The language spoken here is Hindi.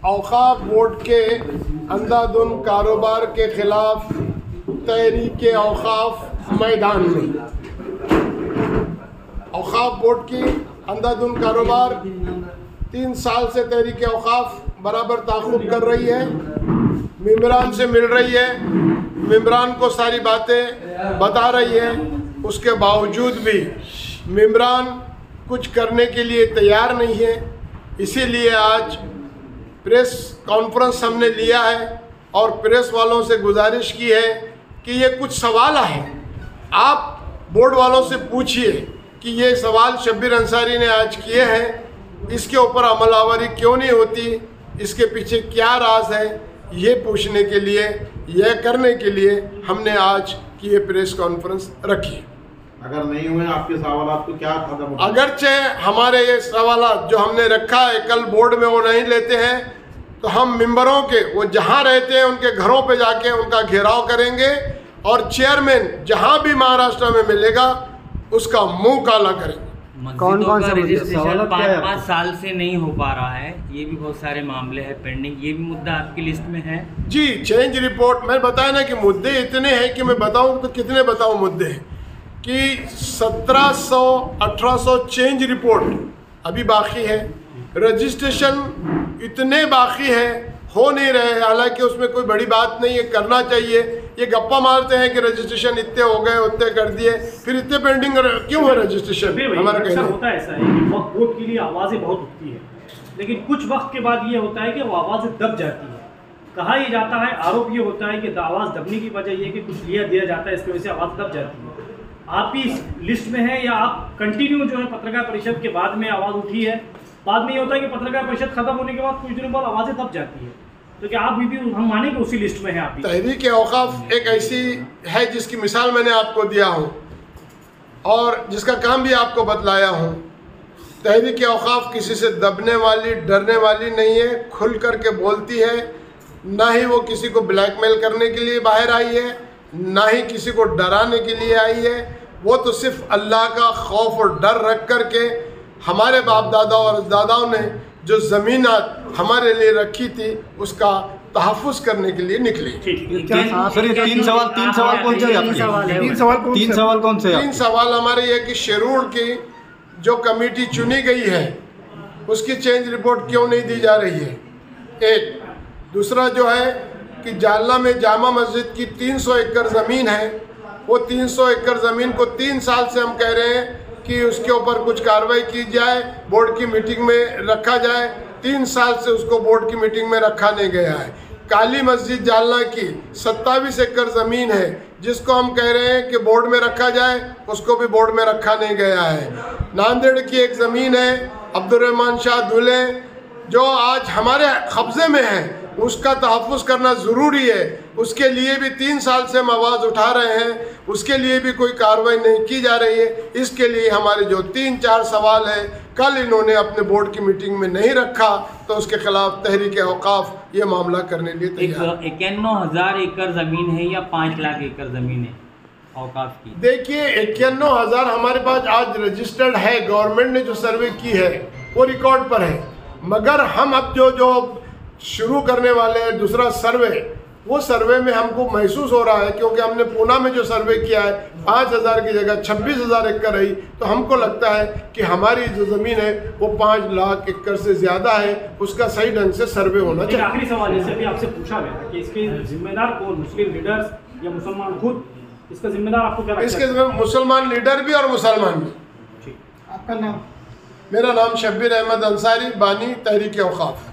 औक़ाफ़ बोर्ड के अंधाधुन कारोबार के ख़िलाफ़ तहरीक औक़ाफ़ मैदान में। औक़ाफ़ बोर्ड की अंधाधुन कारोबार 3 साल से तहरीक औक़ाफ़ बराबर ताक़ुब कर रही है, मेंबरान से मिल रही है, मेंबरान को सारी बातें बता रही है। उसके बावजूद भी मेंबरान कुछ करने के लिए तैयार नहीं है। इसीलिए आज प्रेस कॉन्फ्रेंस हमने लिया है और प्रेस वालों से गुजारिश की है कि ये कुछ सवाल है, आप बोर्ड वालों से पूछिए कि ये सवाल शब्बीर अंसारी ने आज किए हैं, इसके ऊपर अमलावरी क्यों नहीं होती, इसके पीछे क्या राज है, ये पूछने के लिए, यह करने के लिए हमने आज की ये प्रेस कॉन्फ्रेंस रखी। अगर नहीं हुए आपके सवालात तो क्या कदम? अगरचे हमारे ये सवालात जो हमने रखा है कल बोर्ड में वो नहीं लेते हैं तो हम मेंबरों के वो जहाँ रहते हैं उनके घरों पे जाके उनका घेराव करेंगे और चेयरमैन जहाँ भी महाराष्ट्र में मिलेगा उसका मुंह काला करेंगे। कौन कौन सा रजिस्ट्रेशन 5 साल से नहीं हो पा रहा है, ये भी बहुत सारे मामले हैं पेंडिंग, ये भी मुद्दा आपकी लिस्ट में है? जी, चेंज रिपोर्ट मैं बताया ना कि मुद्दे इतने हैं कि मैं बताऊं तो कितने बताऊं मुद्दे हैं कि 1700-1800 चेंज रिपोर्ट अभी बाकी है, रजिस्ट्रेशन इतने बाकी है, हो नहीं रहे। हालांकि उसमें कोई बड़ी बात नहीं है, करना चाहिए। ये गप्पा मारते हैं कि रजिस्ट्रेशन इतने हो गए, उतने कर दिए, फिर इतने पेंडिंग क्यों है रजिस्ट्रेशन? हमारा कहना होता है ऐसा है कि वक्त वोट के लिए आवाज़ें बहुत उठती है, लेकिन कुछ वक्त के बाद ये होता है कि वो आवाज़ें दब जाती है। कहा यह जाता है, आरोप ये होता है कि आवाज़ दबने की वजह ये कि कुछ दिया जाता है, इसकी वजह से आवाज़ दब जाती है। आप ही इस लिस्ट में है या आप कंटिन्यू जो है पत्रकार परिषद के बाद में आवाज़ उठी है, बाद में ये होता है कि पत्रकार परिषद खत्म होने के बाद कुछ दिनों बाद आवाज़ें दब जाती है, तो क्या आप भी हम माने कि उसी लिस्ट में है? आप तहरीक औक़ाफ़ एक ऐसी है जिसकी मिसाल मैंने आपको दिया हूँ और जिसका काम भी आपको बतलाया हूँ। तहरीक औक़ाफ़ किसी से दबने वाली, डरने वाली नहीं है, खुल करके बोलती है। ना ही वो किसी को ब्लैकमेल करने के लिए बाहर आई है, ना ही किसी को डराने के लिए आई है। वो तो सिर्फ अल्लाह का खौफ और डर रख करके हमारे बाप दादा और दादाओं ने जो ज़मीनात हमारे लिए रखी थी उसका तहफ़्फ़ुज़ करने के लिए निकली। सर ये तीन सवाल कौन से हैं? तीन सवाल हमारे ये कि शेरूर की जो कमेटी चुनी गई है उसकी चेंज रिपोर्ट क्यों नहीं दी जा रही है, एक। दूसरा जो है कि जालना में जामा मस्जिद की 300 एकड़ ज़मीन है, वो 300 एकड़ ज़मीन को 3 साल से हम कह रहे हैं कि उसके ऊपर कुछ कार्रवाई की जाए, बोर्ड की मीटिंग में रखा जाए। 3 साल से उसको बोर्ड की मीटिंग में रखा नहीं गया है। काली मस्जिद जालना की 27 एकड़ ज़मीन है जिसको हम कह रहे हैं कि बोर्ड में रखा जाए, उसको भी बोर्ड में रखा नहीं गया है। नांदेड़ की एक ज़मीन है अब्दुर्रहमान शाह दूल्हे जो आज हमारे कब्ज़े में है, उसका तहफ़्फ़ुज़ करना ज़रूरी है। उसके लिए भी 3 साल से हम आवाज़ उठा रहे हैं, उसके लिए भी कोई कार्रवाई नहीं की जा रही है। इसके लिए हमारे जो 3-4 सवाल हैं कल इन्होंने अपने बोर्ड की मीटिंग में नहीं रखा तो उसके खिलाफ तहरीक औक़ाफ़ ये मामला करने लिए तैयार। 51,000 एकड़ ज़मीन है या 5 लाख एकड़ ज़मीन है औक़ाफ़ की? देखिए 51,000 हमारे पास आज रजिस्टर्ड है, गवर्नमेंट ने जो सर्वे की है वो रिकॉर्ड पर है, मगर हम अब जो शुरू करने वाले हैं दूसरा सर्वे, वो सर्वे में हमको महसूस हो रहा है क्योंकि हमने पूना में जो सर्वे किया है 5,000 की जगह 26,000 एकड़ रही, तो हमको लगता है कि हमारी जो ज़मीन है वो 5 लाख एकड़ से ज़्यादा है, उसका सही ढंग से सर्वे होना चाहिए। आखिरी सवाल जैसे अभी आपसे पूछा गया था कि इसके जिम्मेदार कौन, मुस्लिम लीडर्स या मुसलमान खुद, इसका जिम्मेदार आपको क्या लगता है? इसके मुसलमान लीडर भी और मुसलमान भी। आपका नाम? मेरा नाम शब्बीर अहमद अंसारी, बानी तहरीक औक़ाफ़।